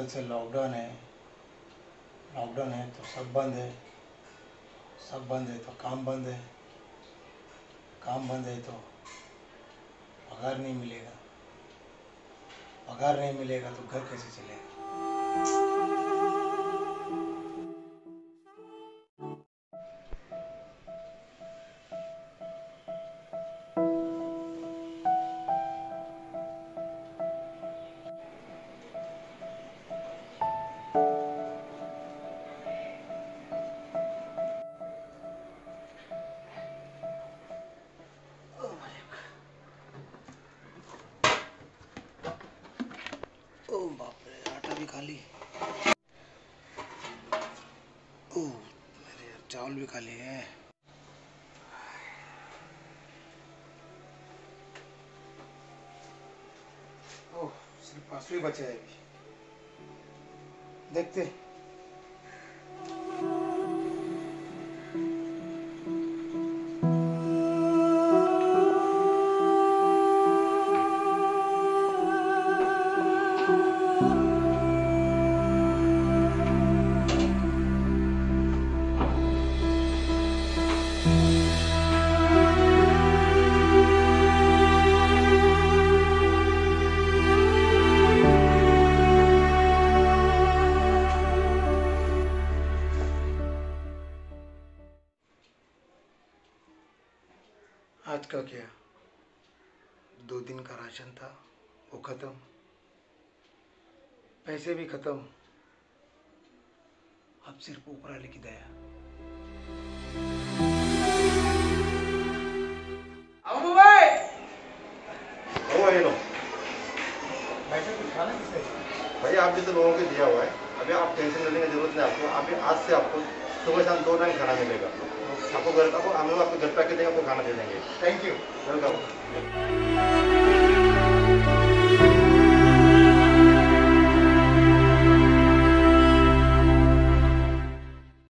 कल से लॉकडाउन है। लॉकडाउन है तो सब बंद है, सब बंद है तो काम बंद है, काम बंद है तो पगार नहीं मिलेगा, पगार नहीं मिलेगा तो घर कैसे चलेगा। ओ बाप रे, आटा भी खाली। ओ मेरे यार, चावल भी खाली है। ओह, सिर्फ 5 ही बचे हैं अभी। देखते। आज का क्या, 2 दिन का राशन था वो खत्म, पैसे भी खत्म, अब सिर्फ ऊपर वाले की दया। अबू भाई, पैसे कुछ खाना किसने? भाई आप भी तो लोगों को दिया हुआ है, अभी आप टेंशन लेने की जरूरत नहीं आपको। अभी आज से आपको सुबह शाम 2 टाइम खाना मिलेगा। आपको घर, आपको हम लोग आपको घर पे आके देंगे, आपको खाना दे देंगे। Thank you, welcome.